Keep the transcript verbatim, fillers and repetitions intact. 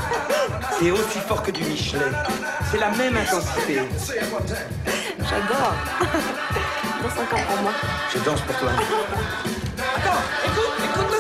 C'est aussi fort que du Michelet. C'est la même intensité. J'adore. Danse encore pour moi. Je danse pour toi. Attends, écoute, écoute.